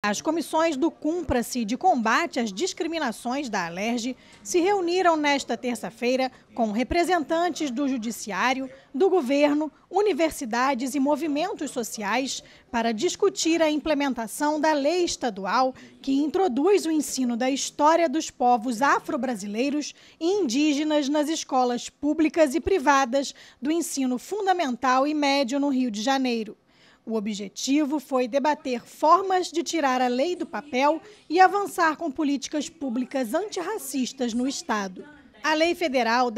As comissões do Cumpra-se de combate às discriminações da Alerj se reuniram nesta terça-feira com representantes do Judiciário, do Governo, universidades e movimentos sociais para discutir a implementação da lei estadual que introduz o ensino da história dos povos afro-brasileiros e indígenas nas escolas públicas e privadas do ensino fundamental e médio no Rio de Janeiro. O objetivo foi debater formas de tirar a lei do papel e avançar com políticas públicas antirracistas no Estado. A Lei Federal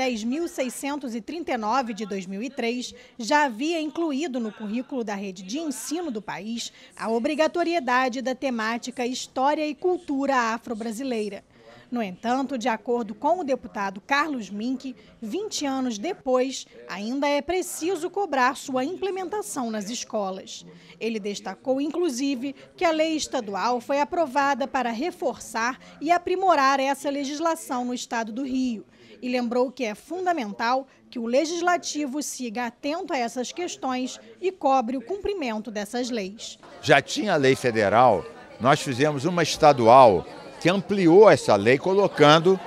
10.639 de 2003 já havia incluído no currículo da rede de ensino do país a obrigatoriedade da temática História e Cultura Afro-Brasileira. No entanto, de acordo com o deputado Carlos Mink, 20 anos depois, ainda é preciso cobrar sua implementação nas escolas. Ele destacou, inclusive, que a lei estadual foi aprovada para reforçar e aprimorar essa legislação no estado do Rio. E lembrou que é fundamental que o legislativo siga atento a essas questões e cobre o cumprimento dessas leis. Já tinha a lei federal, nós fizemos uma estadual que ampliou essa lei, colocando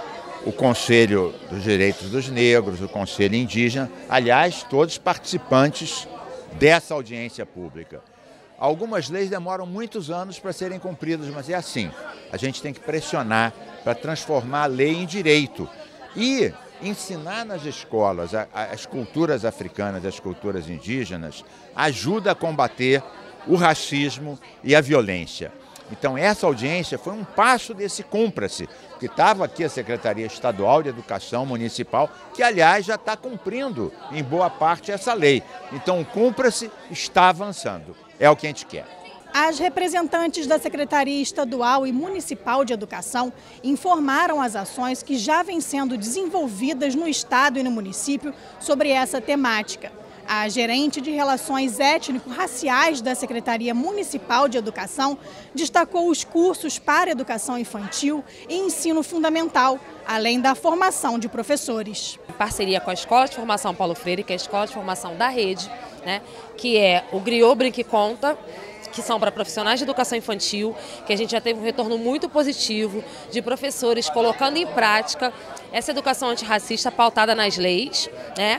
o Conselho dos Direitos dos Negros, o Conselho Indígena, aliás, todos participantes dessa audiência pública. Algumas leis demoram muitos anos para serem cumpridas, mas é assim, a gente tem que pressionar para transformar a lei em direito e ensinar nas escolas as culturas africanas, as culturas indígenas, ajuda a combater o racismo e a violência. Então essa audiência foi um passo desse Cumpra-se, que estava aqui a Secretaria Estadual de Educação Municipal, que aliás já está cumprindo em boa parte essa lei. Então o Cumpra-se está avançando, é o que a gente quer. As representantes da Secretaria Estadual e Municipal de Educação informaram as ações que já vêm sendo desenvolvidas no Estado e no município sobre essa temática. A gerente de Relações Étnico-Raciais da Secretaria Municipal de Educação destacou os cursos para educação infantil e ensino fundamental, além da formação de professores. Em parceria com a Escola de Formação Paulo Freire, que é a escola de formação da rede, que é o Griot Brinque Conta, que são para profissionais de educação infantil, que a gente já teve um retorno muito positivo de professores colocando em prática essa educação antirracista pautada nas leis,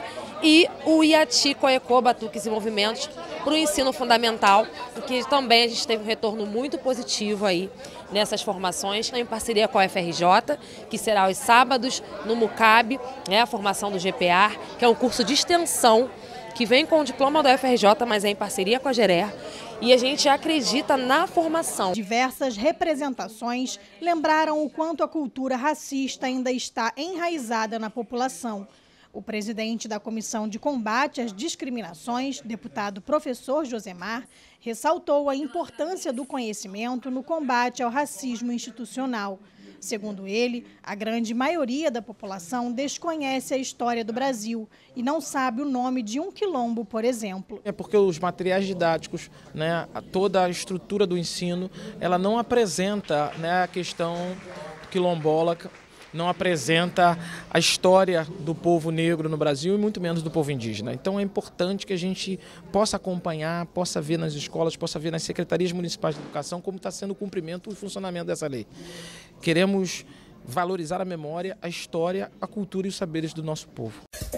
e o IATI, COECO, Batuques e Movimentos para o ensino fundamental, que também a gente teve um retorno muito positivo aí nessas formações, em parceria com a FRJ, que será aos sábados no MUCAB, a formação do GPA, que é um curso de extensão que vem com o diploma da UFRJ, mas é em parceria com a GERER, e a gente acredita na formação. Diversas representações lembraram o quanto a cultura racista ainda está enraizada na população. O presidente da Comissão de Combate às Discriminações, deputado professor Josemar, ressaltou a importância do conhecimento no combate ao racismo institucional. Segundo ele, a grande maioria da população desconhece a história do Brasil e não sabe o nome de um quilombo, por exemplo. É porque os materiais didáticos, toda a estrutura do ensino, ela não apresenta a questão quilombola, não apresenta a história do povo negro no Brasil e muito menos do povo indígena. Então é importante que a gente possa acompanhar, possa ver nas escolas, possa ver nas secretarias municipais de educação como está sendo o cumprimento e o funcionamento dessa lei. Queremos valorizar a memória, a história, a cultura e os saberes do nosso povo.